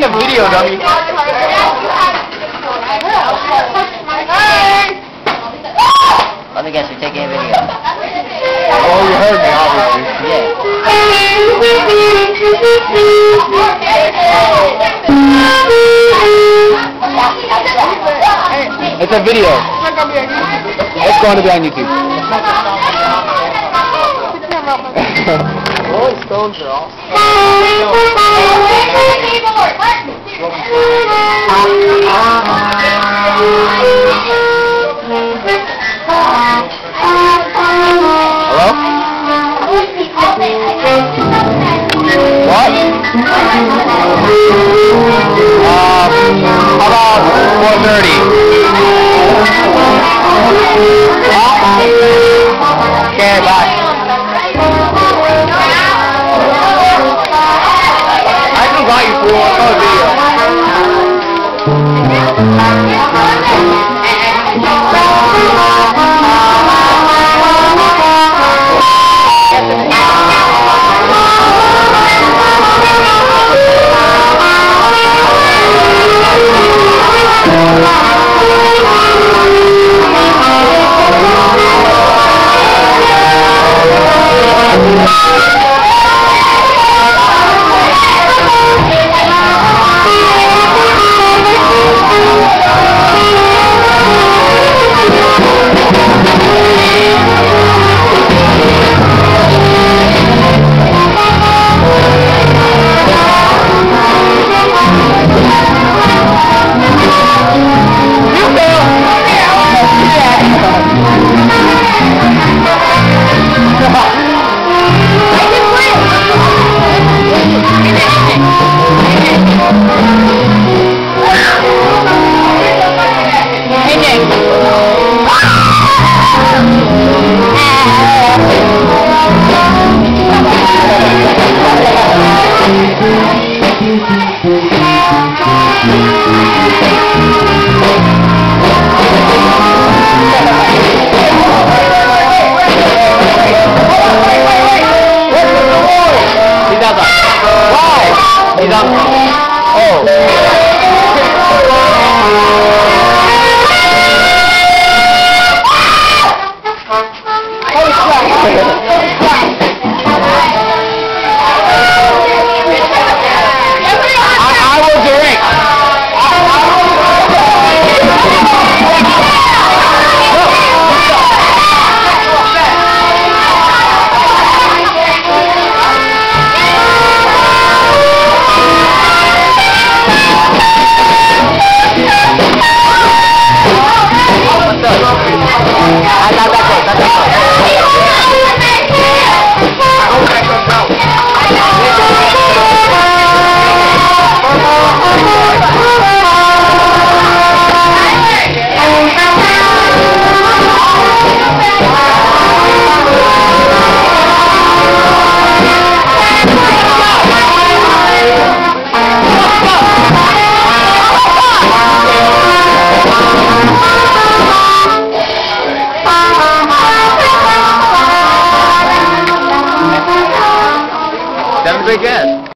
taking a video, dummy. Let me guess, you're taking a video. Oh, you heard me, obviously. Yeah. It's a video. It's going to be on YouTube. Rolling Stones are awesome. Hello? What? How about 4:30? Okay, bye. I can buy you for a video.